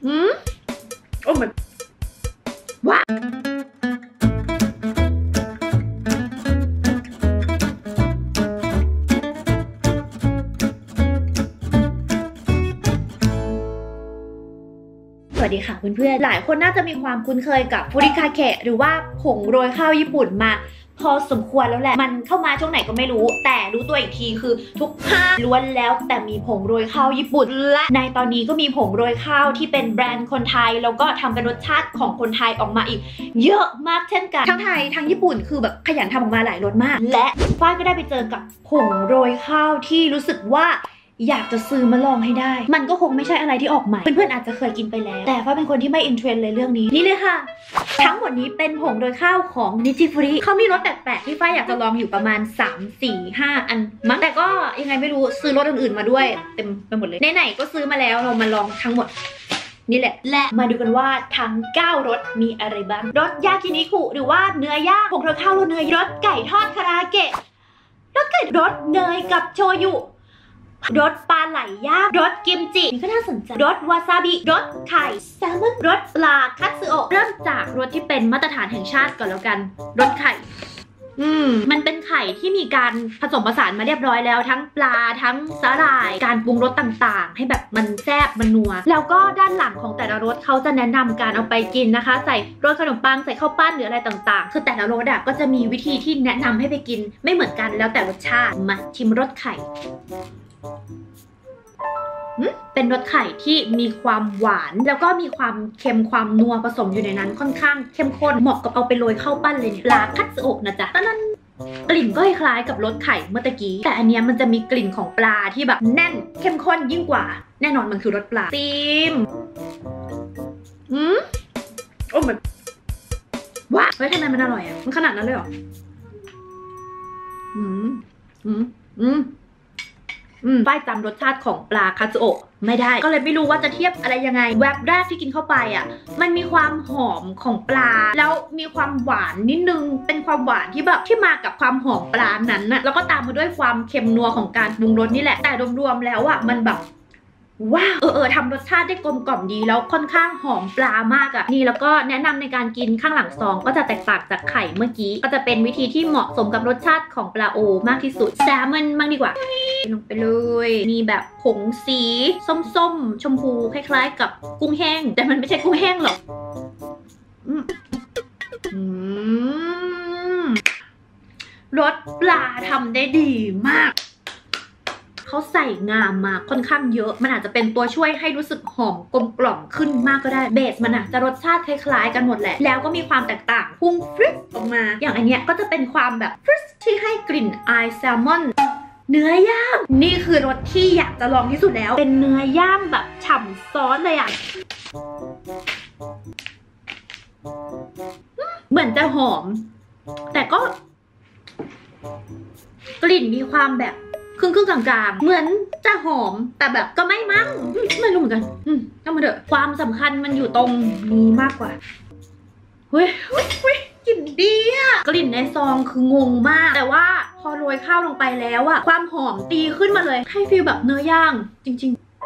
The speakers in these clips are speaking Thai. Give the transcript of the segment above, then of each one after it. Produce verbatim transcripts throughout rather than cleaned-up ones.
อืมโอ้มันว้าสวัสดีค่ะเพื่อนๆหลายคนน่าจะมีความคุ้นเคยกับฟูริคาเคะหรือว่าผงโรยข้าวญี่ปุ่นมาพอสมควรแล้วแหละมันเข้ามาช่วงไหนก็ไม่รู้แต่รู้ตัวอีกทีคือทุกภาคล้วนแล้วแต่มีผงโรยข้าวญี่ปุ่นและในตอนนี้ก็มีผงโรยข้าวที่เป็นแบรนด์คนไทยแล้วก็ทำเป็นรสชาติของคนไทยออกมาอีกเยอะมากเช่นกันทั้งไทยทั้งญี่ปุ่นคือแบบขยันทำออกมาหลายรสมากและฝ้ายก็ได้ไปเจอกับผงโรยข้าวที่รู้สึกว่าอยากจะซื้อมาลองให้ได้มันก็คงไม่ใช่อะไรที่ออกใหม่เพื่อนๆอาจจะเคยกินไปแล้วแต่ฝ้ายเป็นคนที่ไม่อินเทรนด์เลยเรื่องนี้นี่เลยค่ะทั้งหมดนี้เป็นผงโรยข้าวของนิจิฟุริเขามีรสแปลกๆที่ฝ้ายอยากจะลองอยู่ประมาณสาม สี่ ห้าอันมั้งแต่ก็ยังไงไม่รู้ซื้อรสอื่นๆมาด้วยเต็มไปหมดเลยไหนๆก็ซื้อมาแล้วเรามาลองทั้งหมดนี่แหละและมาดูกันว่าทั้งเก้ารสมีอะไรบ้างรสยากินิคุหรือว่าเนื้อย่างผงโรยข้าวรสเนยรสไก่ทอดคาราเกะรสไก่รสเนยกับโชยุรสปลาไหลย่างรสกิมจินี่ก็น่าสนใจรสวาซาบิรสไข่แซลมอนรสปลาคัตสึโอะเริ่มจากรสที่เป็นมาตรฐานแห่งชาติก่อนแล้วกันรสไข่อืมมันเป็นไข่ที่มีการผสมผสานมาเรียบร้อยแล้วทั้งปลาทั้งสาหร่ายการปรุงรสต่างๆให้แบบมันแซ่บมันนัวแล้วก็ด้านหลังของแต่ละรสเขาจะแนะนำการเอาไปกินนะคะใส่รสขนมปังใส่ข้าวปั้นหรืออะไรต่างๆคือแต่ละรสอะก็จะมีวิธีที่แนะนำให้ไปกินไม่เหมือนกันแล้วแต่รสชาติมาชิมรสไข่เป็นรสไข่ที่มีความหวานแล้วก็มีความเค็มความนัวผสมอยู่ในนั้นค่อนข้างเข้มข้นเหมาะกับเอาไปโรยข้าวปั้นเลยเนี่ยปลาคัตสึโอะนะจ๊ะตอนนั้นกลิ่นก็คล้ายกับรสไข่เมื่อตะกี้แต่อันเนี้ยมันจะมีกลิ่นของปลาที่แบบแน่นเข้มข้นยิ่งกว่าแน่นอนมันคือรสปลาตีมอืมโอ้มันว้าเฮ้ยทำไมมันอร่อยอ่ะมันขนาดนั้นเลยเหรออืมอืมอืมอืมฝ้ายจำรสชาติของปลาคัตสึโอะไม่ได้ก็เลยไม่รู้ว่าจะเทียบอะไรยังไงแวบแรกที่กินเข้าไปอ่ะมันมีความหอมของปลาแล้วมีความหวานนิดนึงเป็นความหวานที่แบบที่มากับความหอมปลานั้นน่ะแล้วก็ตามมาด้วยความเค็มนัวของการปรุงรสนี่แหละแต่รวมๆแล้วอ่ะมันแบบว้าวเออเออทำรสชาติได้กลมกล่อมดีแล้วค่อนข้างหอมปลามากอ่ะนี่แล้วก็แนะนำในการกินข้างหลังซองก็จะแตกต่างจากไข่เมื่อกี้ก็จะเป็นวิธีที่เหมาะสมกับรสชาติของปลาโอมากที่สุดแซลมอนมากดีกว่าลงไปเลยมีแบบผงสีส้มๆชมพูคล้ายๆกับกุ้งแห้งแต่มันไม่ใช่กุ้งแห้งหรอกอืมอืมรสปลาทำได้ดีมากเขาใส่งามมาค่อนข้างเยอะมันอาจจะเป็นตัวช่วยให้รู้สึกหอมกลมกล่อมขึ้นมากก็ได้เบสมันอะจะรสชาติคล้ายๆกันหมดแหละแล้วก็มีความแตกต่างพุ่งฟริสออกมาอย่างอันเนี้ยก็จะเป็นความแบบฟริสที่ให้กลิ่นอายแซลมอนเนื้อย่างนี่คือรสที่อยากจะลองที่สุดแล้วเป็นเนื้อย่างแบบฉ่ำซอสเลยอะเหมือนจะหอมแต่ก็กลิ่นมีความแบบครึ่งครึ่งกลางๆเหมือนจะหอมแต่แบบก็ไม่มั้งไม่รู้เหมือนกันอืมก็มาเถอะความสำคัญมันอยู่ตรงนี้มากกว่าเฮ้ยเฮ้ยเฮ้ยกลิ่นดีอะกลิ่นในซองคืองงมากแต่ว่าพอโรยข้าวลงไปแล้วอะความหอมตีขึ้นมาเลยให้ฟีลแบบเนื้อย่างจริง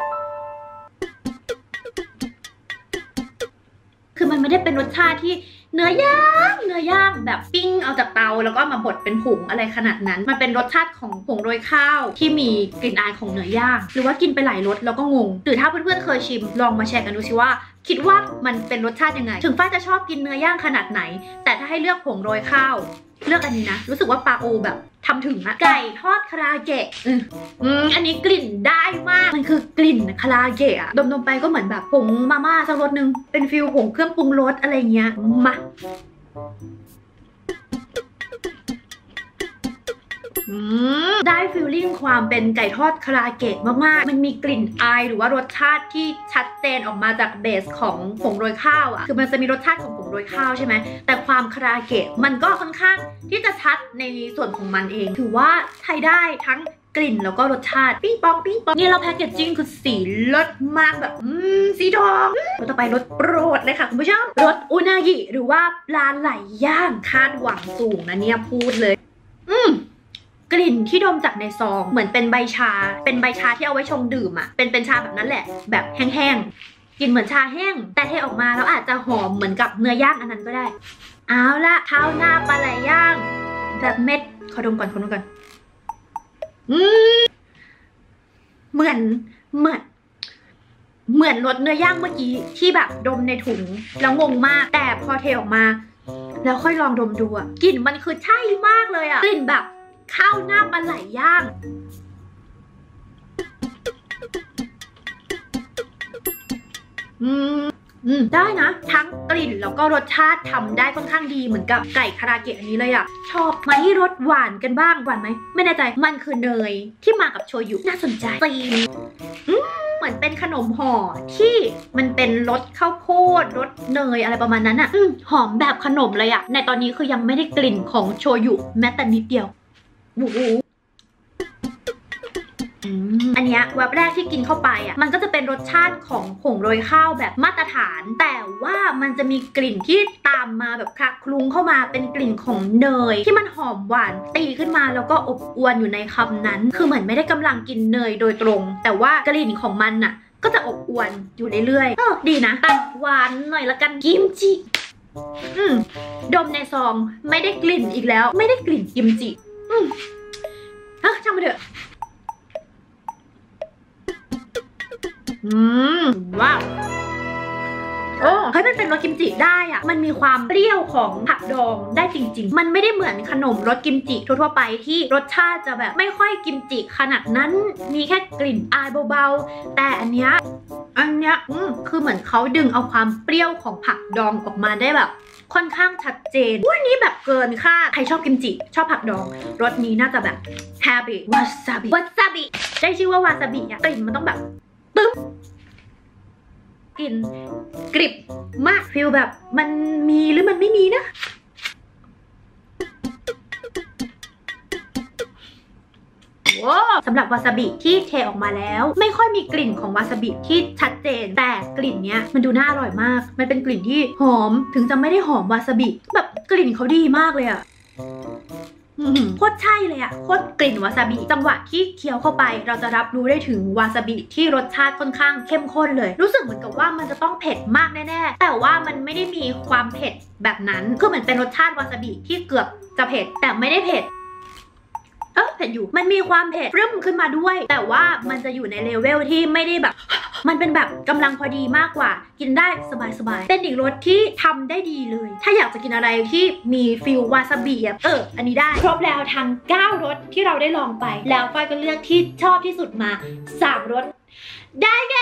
ๆคือมันไม่ได้เป็นรสชาติที่เนื้อย่างเนื้อย่างแบบปิ้งเอาจากเตาแล้วก็มาบดเป็นผงอะไรขนาดนั้นมันเป็นรสชาติของผงโรยข้าวที่มีกลิ่นอายของเนื้อย่างหรือว่ากินไปหลายรสแล้วก็งงหรือถ้าเพื่อนๆเคยชิมลองมาแชร์กันดูสิว่าคิดว่ามันเป็นรสชาติยังไงถึงฝ้ายจะชอบกินเนื้อย่างขนาดไหนแต่ถ้าให้เลือกผงโรยข้าวเลือกอันนี้นะรู้สึกว่าปลาโอแบบทำถึงอะไก่ทอดคาราเกะอืมอืมอันนี้กลิ่นได้มากมันคือกลิ่นคาราเกะอะดมๆไปก็เหมือนแบบผงมาม่าสักรสนึงเป็นฟิลผงเครื่องปรุงรสอะไรเงี้ยมาได้ฟีลลิ่งความเป็นไก่ทอดคาราเกะมากๆมันมีกลิ่นอายหรือว่ารสชาติที่ชัดเจนออกมาจากเบสของผงโรยข้าวอ่ะคือมันจะมีรสชาติของผงโรยข้าวใช่ไหมแต่ความคาราเกะมันก็ค่อนข้างที่จะชัดในส่วนของมันเองถือว่าใช้ได้ทั้งกลิ่นแล้วก็รสชาติปิ้งปองปิ้งปองนี่เราแพคเกจจิ้งคือสีเลิศมากแบบอืมสีทองรสต่อไปรสโปรดเลยค่ะคุณผู้ชมรสอุนากิหรือว่าปลาไหลย่างคาดหวังสูงนะเนี่ยพูดเลยอืมกลิ่นที่ดมจากในซองเหมือนเป็นใบชาเป็นใบชาที่เอาไว้ชงดื่มอ่ะเป็นเป็นชาแบบนั้นแหละแบบแห้งกลิ่นเหมือนชาแห้งแต่เทออกมาแล้วอาจจะหอมเหมือนกับเนื้อย่างอันนั้นก็ได้เอาละข้าวหน้าปลาไหลย่างแบบเม็ดขอดมก่อนขอดมก่อนอืมเหมือนเหมือนเหมือนรสเนื้อย่างเมื่อกี้ที่แบบดมในถุงแล้วงงมากแต่พอเทออกมาแล้วค่อยลองดมดูอะกลิ่นมันคือใช่มากเลยอะกลิ่นแบบข้าวหน้าปลาไหลย่างอืมอืมได้นะทั้งกลิ่นแล้วก็รสชาติทำได้ค่อนข้างดีเหมือนกับไก่คาราเกะอันนี้เลยอะชอบมาที่รสหวานกันบ้างหวานไหมไม่แน่ใจมันคือเนยที่มากับโชยุน่าสนใจตีนอืมเหมือนเป็นขนมห่อที่มันเป็นรสข้าวโพดรสเนยอะไรประมาณนั้นอะอืมหอมแบบขนมเลยอะในตอนนี้คือยังไม่ได้กลิ่นของโชยุแม้แต่นิดเดียวโอ้โหอันนี้แวบแรกที่กินเข้าไปอ่ะมันก็จะเป็นรสชาติของผงโรยข้าวแบบมาตรฐานแต่ว่ามันจะมีกลิ่นที่ตามมาแบบคลักคลุ้งเข้ามาเป็นกลิ่นของเนยที่มันหอมหวานตีขึ้นมาแล้วก็อบอวลอยู่ในคำนั้นคือเหมือนไม่ได้กำลังกินเนยโดยตรงแต่ว่ากลิ่นของมันน่ะก็จะอบอวลอยู่เรื่อยๆเออดีนะตัดหวานหน่อยละกันกิมจิอืมดมในซองไม่ได้กลิ่นอีกแล้วไม่ได้กลิ่นกิมจิอืมเฮ้ยช่างมันเถอะอืมว้าวโอ้เฮ้ยมันเป็นรสกิมจิได้อะมันมีความเปรี้ยวของผักดองได้จริงๆมันไม่ได้เหมือนขนมรสกิมจิทั่วๆไปที่รสชาติจะแบบไม่ค่อยกิมจิขนาดนั้นมีแค่กลิ่นอายเบาๆแต่อันเนี้ยอันเนี้ยอืมคือเหมือนเขาดึงเอาความเปรี้ยวของผักดองออกมาได้แบบค่อนข้างชัดเจนวันนี้แบบเกินค่าใครชอบกิมจิชอบผักดองรสนี้น่าจะแบบแฮปปี้วาซาบิวาซาบิได้ชื่อว่าวาซาบิอะกลิ่นมันต้องแบบตึ๊บกลิ่นกริบมากฟีลแบบมันมีหรือมันไม่มีนะว้าวสำหรับวาซาบิที่เทออกมาแล้วไม่ค่อยมีกลิ่นของวาซาบิที่ชัดเจนแต่กลิ่นเนี้ยมันดูน่าอร่อยมากมันเป็นกลิ่นที่หอมถึงจะไม่ได้หอมวาซาบิแบบกลิ่นเขาดีมากเลยอะโคตรใช่เลยอะโคตรกลิ่นวาซาบิจังหวะที่เคี้ยวเข้าไปเราจะรับรู้ได้ถึงวาซาบิที่รสชาติค่อนข้างเข้มข้นเลยรู้สึกเหมือนกับว่ามันจะต้องเผ็ดมากแน่ๆแต่ว่ามันไม่ได้มีความเผ็ดแบบนั้นคือเหมือนเป็นรสชาติวาซาบิที่เกือบจะเผ็ดแต่ไม่ได้เผ็ดเออเผ็ดอยู่มันมีความเผ็ดเริ่มขึ้นมาด้วยแต่ว่ามันจะอยู่ในเลเวลที่ไม่ได้แบบมันเป็นแบบกำลังพอดีมากกว่ากินได้สบายๆเป็นอีกรสที่ทำได้ดีเลยถ้าอยากจะกินอะไรที่มีฟิลวาซาบิเอออันนี้ได้ครบแล้วทั้งเก้ารสที่เราได้ลองไปแล้วฝ้ายก็เลือกที่ชอบที่สุดมาสามรสได้แก่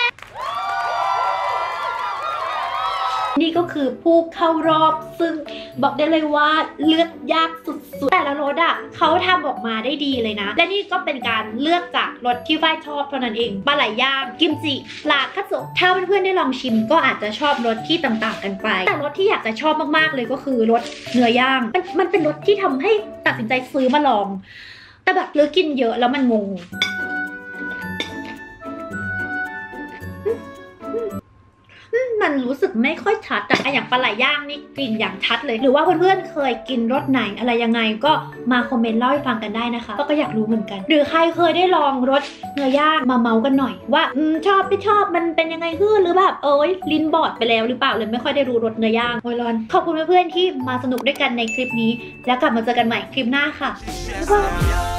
นี่ก็คือผู้เข้ารอบซึ่งบอกได้เลยว่าเลือกยากสุดๆแต่ละรสอ่ะเขาทำออกมาได้ดีเลยนะและนี่ก็เป็นการเลือกจากรสที่ฝ้ายชอบเท่านั้นเองปลาไหลย่างกิมจิปลาคัตสึถ้าเพื่อนๆได้ลองชิมก็อาจจะชอบรสที่ต่างๆกันไปแต่รสที่อยากจะชอบมากๆเลยก็คือรสเนื้อย่างมันมันเป็นรสที่ทำให้ตัดสินใจซื้อมาลองแต่แบบเลือกกินเยอะแล้วมันงงมันรู้สึกไม่ค่อยชัดแต่อย่างปลาไหลย่างนี่กลิ่นอย่างชัดเลยหรือว่าเพื่อนๆเคยกินรสไหนอะไรยังไงก็มาคอมเมนต์เล่าให้ฟังกันได้นะคะก็อยากรู้เหมือนกันหรือใครเคยได้ลองรสเนื้อย่างมาเมากันหน่อยว่าอืมชอบไม่ชอบมันเป็นยังไงคือหรือแบบเอ้ยลิ้นบอดไปแล้วหรือเปล่าเลยไม่ค่อยได้รู้รสเนื้อย่างโอ้ยร้อนขอบคุณเพื่อนๆที่มาสนุกด้วยกันในคลิปนี้แล้วกลับมาเจอกันใหม่คลิปหน้าค่ะ